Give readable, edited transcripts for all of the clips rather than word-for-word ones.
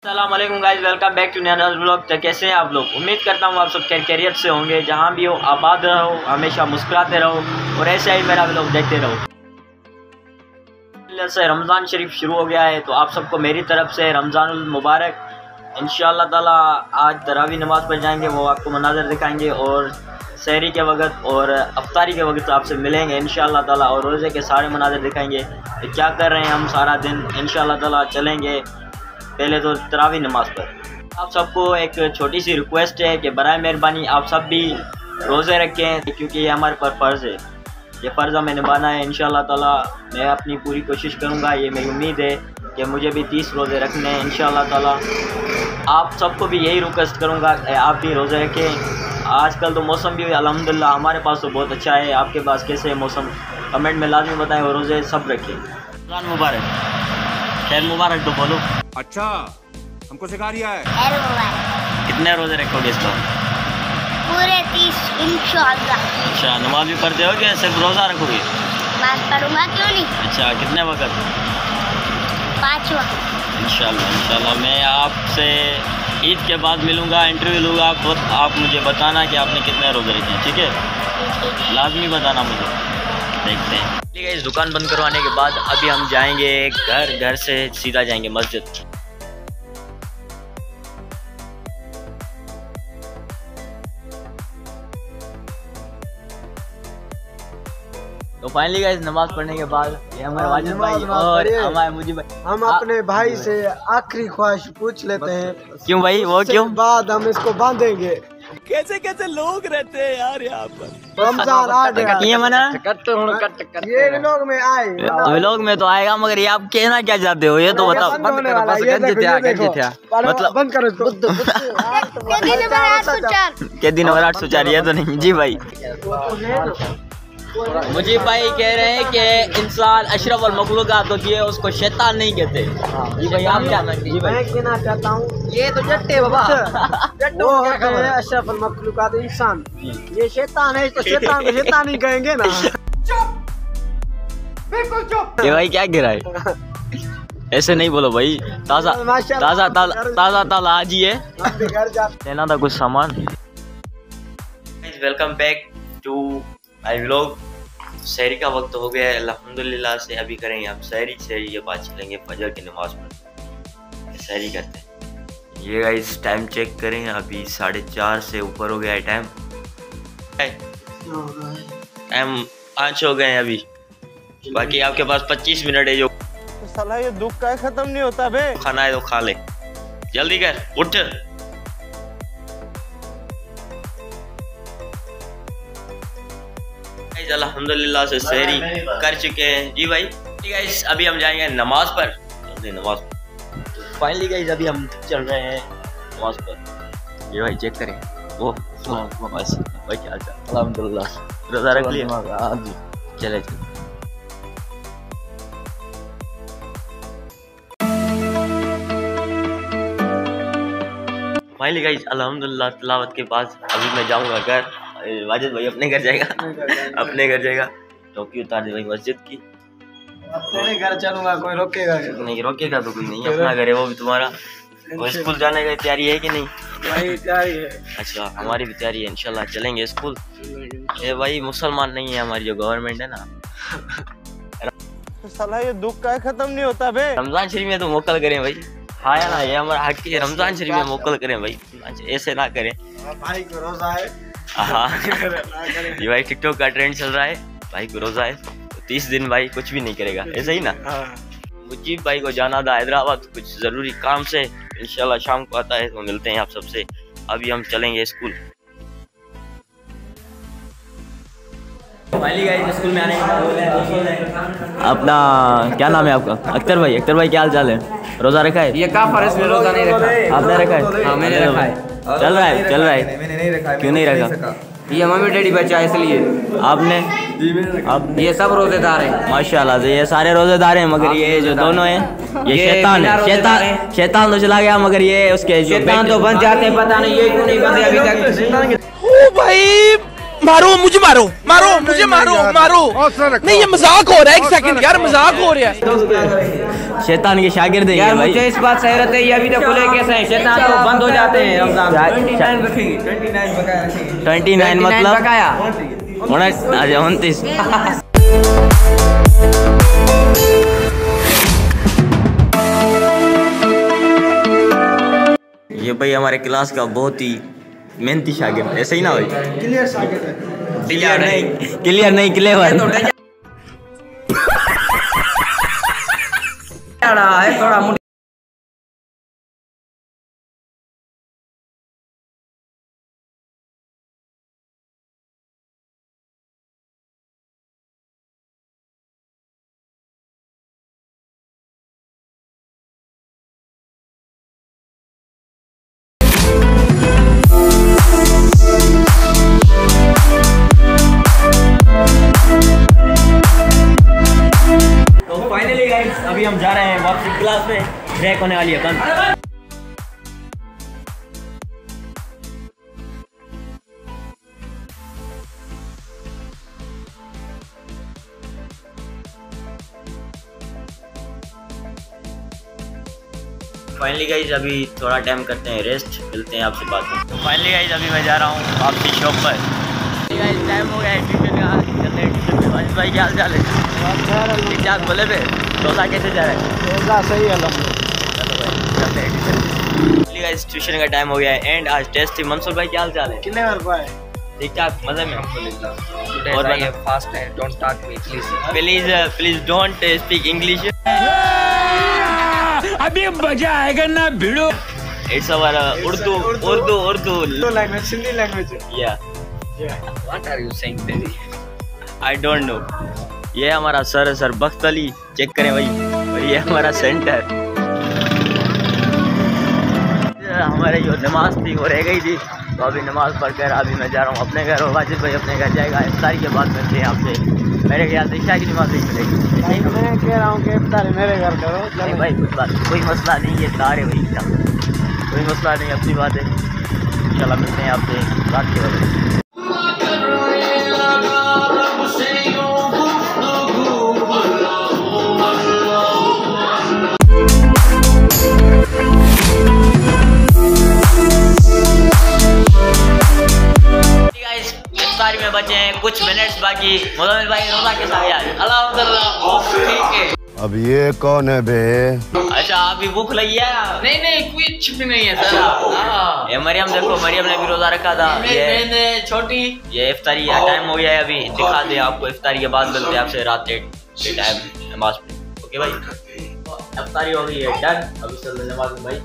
अस्सलामुअलैकुम guys, welcome back to नया vlog. तो कैसे हैं आप लोग? उम्मीद करता हूँ आप सब खैरियत से होंगे। जहाँ भी हो आबाद रहो, हमेशा मुस्कुराते रहो और ऐसे ही मेरा व्लॉग देखते रहो। से रमज़ान शरीफ शुरू हो गया है, तो आप सबको मेरी तरफ से रमज़ानुल मुबारक। इंशाअल्लाह ताला आज तरावी नमाज़ पढ़ जाएंगे, वो आपको मनाज़र दिखाएंगे और सहरी के वक्त और अफ्तारी के वक्त आपसे मिलेंगे इंशाअल्लाह ताला, और रोज़े के सारे मनाज़र दिखाएंगे कि क्या कर रहे हैं हम सारा दिन। इंशाअल्लाह ताला चलेंगे पहले तो तरावी नमाज पर। आप सबको एक छोटी सी रिक्वेस्ट है कि बराए मेहरबानी आप सब भी रोज़े रखें, क्योंकि ये हमारे पर फ़र्ज़ है, ये फ़र्ज़ हमें निभाना है। इंशाअल्लाह ताला मैं अपनी पूरी कोशिश करूँगा, ये मेरी उम्मीद है कि मुझे भी 30 रोज़े रखने हैं इंशाअल्लाह ताला। आप सबको भी यही रिक्वेस्ट करूँगा आप भी रोज़े रखें। आजकल तो मौसम भी अल्हम्दुलिल्लाह हमारे पास तो बहुत अच्छा है। आपके पास कैसे है मौसम? कमेंट में लाजमी बताएं और रोज़े सब रखें। रमज़ान मुबारक, खैर मुबारक तो बोलो। अच्छा, हमको सिखा रिया है। कितने रोज़े रखोगे इस बार? पूरे 30 इंशाअल्लाह। अच्छा, नमाज भी पढ़ते हो कि सिर्फ रोज़ा रखोगे? नमाज पढ़ूंगा, क्यों नहीं। अच्छा, कितने वक्त? 5 वक्त इंशाअल्लाह मैं आपसे ईद के बाद मिलूँगा, इंटरव्यू लूँगा। आप मुझे बताना कि आपने कितने रोज़े रखे हैं, ठीक है? लाजमी बताना मुझे। देखते हैं। ठीक है, इस दुकान बंद करवाने के बाद अभी हम जाएंगे घर से सीधा जाएंगे मस्जिद। तो फाइनली गाइस नमाज पढ़ने के बाद ये हमारे वाजिद भाई और हमारे मुझे हम अपने भाई से आखिरी ख्वाहिश पूछ लेते हैं। क्यों भाई? वो क्यों? बाद हम इसको बांधेंगे। कैसे कैसे लोग रहते हैं यार यहाँ पर। रमजान आ गया, ये मना ये व्लॉग में आए, व्लॉग में तो आएगा, मगर ये आप कहना क्या चाहते हो ये तो बताओ। मतलब बंद करो इसको। के दिन नंबर 804 ये तो नहीं जी भाई। मुझे भाई कह रहे हैं कि इंसान अशरफ और मखलूकात होती है, उसको शैतान नहीं कहते। जी भाई आप क्या? जी भाई मैं कहना चाहता हूँ ये तो जट्टे बाबा वो होते हैं अशरफ और मखलूकात इंसान, ये शैतान है, इसको शैतान को शैतान ही कहेंगे ना। बिल्कुल चुप। ये भाई क्या गिरा है? ऐसे नहीं बोलो भाई। ताज़ा ताज़ा ताज़ा ताज़ा आज ही है, लेना था कुछ सामान। Welcome back to my vlog. सहरी का वक्त हो गया है अल्हम्दुलिल्लाह से। अभी करेंगे हम सहरी के बाद चलेंगे फजर की नमाज पर, सहरी करते हैं। ये गाइस टाइम चेक करें, अभी 4:30 से ऊपर हो गया है टाइम 5 हो गए हैं अभी। बाकी आपके पास 25 मिनट है। जो साला ये दुख का खत्म नहीं होता बे। खाना है तो खा ले, जल्दी कर, उठ। अल्हम्दुलिल्लाह से सहरी कर चुके हैं जी भाई। गाइस अभी हम जाएंगे नमाज पर, नमाज पर। फाइनली गाइस अभी हम चल रहे हैं नमाज पर। ये भाई चेक करें, वो भाई क्या हाल? अल्हम्दुलिल्लाह रोज़ा रख लिया? हाँ जी, चले चले। फाइनली गाइस अल्हम्दुलिल्लाह तिलावत के बाद अभी मैं जाऊंगा घर। वाजिद भाई अपने घर जाएगा, अपने घर जाएगा। टोपी उतार दे भाई मस्जिद की। अपने घर चलूंगा, कोई रोकेगा नहीं? रोकेगा तो कोई नहीं, अपना घर है वो भी तुम्हारा। वो स्कूल जाने की तैयारी है कि नहीं? भाई तैयारी है। अच्छा, हमारी भी तैयारी है, इंशाल्लाह चलेंगे स्कूल। ये भाई मुसलमान नहीं है हमारी जो गवर्नमेंट है ना। साला ये दुख का खत्म नहीं होता बे। रमजान शरीफ में तो मोकल करें भाई। हाँ या ना, ये हमारा हक है। रमजान शरीफ में मोकल करें भाई, ऐसे ना करें। भाई को रोजा है। हाँ ये भाई टिकटॉक का ट्रेंड चल रहा है, भाई को रोजा है तो 30 दिन भाई कुछ भी नहीं करेगा, ऐसा ही ना। मुजीब भाई को जाना था हैदराबाद कुछ ज़रूरी काम से, इंशाल्लाह शाम को आता है तो मिलते हैं आप सबसे। अभी हम चलेंगे स्कूल। स्कूल में आने के बाद अपना क्या नाम है आपका? अख्तर भाई। अख्तर भाई क्या हाल चाल है? रोज़ा रखा है? ये का फर्ज में रोज़ा नहीं रखा? आपने रखा है? हाँ मैंने रखा है। चल रहा है, चल रहा है। मैंने नहीं रखा। क्यों नहीं रखा? ये मम्मी डैडी बच्चा है इसलिए। आपने? अब ये सब रोजेदार हैं माशाल्लाह से, ये सारे रोजेदार हैं, मगर ये जो दोनों हैं ये शैतान है। शैतान तो चला गया, मगर ये उसके जो शैतान तो बन जाते हैं, पता नहीं ये क्यों नहीं बंदे अभी तक। ओ भाई मारो मुझे, मारो मारो मुझे, मारो मारो। नहीं ये मजाक हो रहा है, एक सेकंड यार, मजाक हो रहा है। शैतान के शागिर्द हैं यार भाई। मुझे इस बात सही रहते है, ये अभी तो खुले कैसे हैं, शैतान तो बंद हो जाते हैं रमजान। 29 मतलब बकाया 29। ये भाई हमारे क्लास का बहुत ही मेहनती शागिर्द, ऐसे ही ना भाई? क्लियर शागिर्द है। क्लियर नहीं क्लेवर। थोड़ा फाइनली गाइस अभी हम जा रहे हैं वापसी क्लास में, ब्रेक होने वाली है बंद। फाइनली गाइस अभी थोड़ा टाइम करते हैं रेस्ट, मिलते हैं आपसे बाद में। तो फाइनली गाइस अभी मैं जा रहा हूँ आपकी शॉप पर। गाइस टाइम हो गया है ट्यूशन का, चलते हैं ट्यूशन पे। भाई भाई क्या हाल चाल है? ठीक ठाक बोले पे डोसा कैसे जा रहा है? डोसा सही है। गाइस ट्यूशन का टाइम हो गया है एंड आज टेस्ट थी। मंसूर भाई क्या हाल चाल है? क्लियर है। ठीक ठाक मजे में? और भाई फास्ट है, don't talk me please don't speak English. अभी मजा आएगा ना भिड़ो। It's our Urdu language, Sindhi language. या what are you saying baby? I don't know. ये हमारा सर बख्त अली, चेक करें भाई। और ये हमारा सेंटर। हमारे जो नमाज थी वो रह गई थी, तो अभी नमाज पढ़कर अभी मैं जा रहा हूँ अपने घर। और वाजिद भाई अपने घर जाएगा। इफ्तारी के बाद मिलते हैं आपसे। मेरे ख्याल से इशा की नमाज नहीं मिलेगी। मैं कह रहा हूँ कि इफ्तारी मेरे घर करो। नहीं भाई कोई मसला नहीं, ये तार है भाई, कोई मसला नहीं, अपनी बात है। इंशाल्लाह मिलते हैं आपसे रात के वक्त। इफ्तारी में बचे हैं कुछ मिनट्स बाकी। मुज़म्मिल भाई रोज़ा के साथ यार अल्हम्दुलिल्लाह ठीक है। अब ये कौन है बे? अच्छा अभी भूख लगी है? नहीं कुछ भी नहीं है सर। ये मरियम देखो, मरियम ने भी रोजा रखा था। ये छोटी ये इफ्तारी का टाइम हो गया है, अभी दिखा दे आपको। इफ्तारी के बाद मिलते हैं आपसे रात के टाइम नमाज पे। ओके भाई इफ्तारी हो गई है डन। अभी चल रहे नमाज में भाई।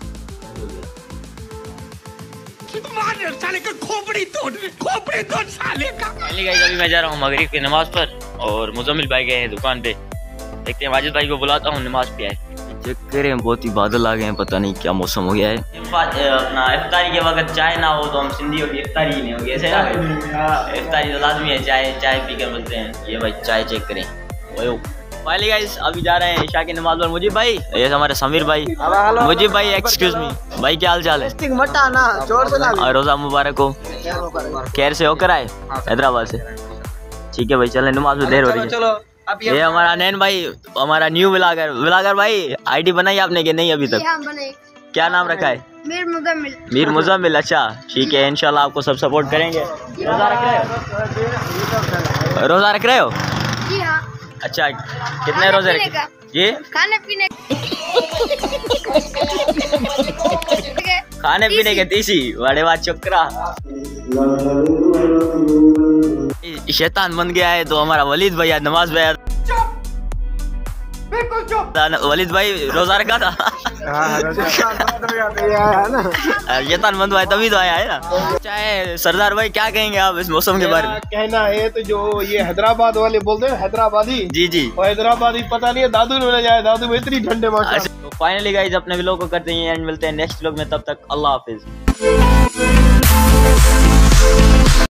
साले का खोपड़ी तोड़ साले का। फाइनली गाइस अभी मैं जा रहा हूँ मगरिब की नमाज पर और मुज़म्मिल भाई गए हैं दुकान पे। देखते हैं वाजिद भाई को बुलाता हूँ नमाज पे आए। चेक करें बहुत ही बादल आ गए हैं, पता नहीं क्या मौसम हो गया है। अपना इफ्तारी के वक्त चाय ना हो तो हम सिंधी की इफ्तारी ही नहीं होगी, ऐसे ना? इफ्तारी तो लाजमी है, चाय पी कर मिलते हैं। ये भाई चाय चेक करें। फाइनली गाइस अभी जा रहे हैं इशा की नमाज पर। मुजीब भाई, ये हमारे समीर भाई। मुजीब भाई एक्सक्यूज मी भाई, क्या हाल चाल है? मटा ना जोर से ना। और रोजा मुबारक हो। खैर से होकर आए हैदराबाद से? ठीक है भाई चलें, नमाज में देर हो रही है। ये हमारा नैन भाई, हमारा न्यू ब्लॉगर भाई। आईडी बनाई आपने कि नहीं अभी तक? क्या नाम रखा है? मीर मुज़म्मिल। अच्छा ठीक है, इंशाल्लाह आपको सब सपोर्ट करेंगे। रोजा रख रहे हो? जी हाँ। अच्छा कितने रोजे रखे? जी खाने पीने के 30। बड़े बात चुकरा शैतान बन गया है। तो हमारा वलीद भाई नमाज में, वलीद भाई रोजा रखा था। शैतान बंद हुआ है तभी तो आया है ना। चाहे सरदार भाई क्या कहेंगे आप इस मौसम के बारे में? कहना है तो जो ये हैदराबाद वाले बोलते हैं हैदराबादी। जी और हैदराबादी पता नहीं है दादू ने जाए, दादू में इतनी ठंडे मौसम। तो फाइनली गाइस अपने व्लॉग को करते हैं एंड मिलते हैं नेक्स्ट व्लॉग में। तब तक अल्लाह हाफिज।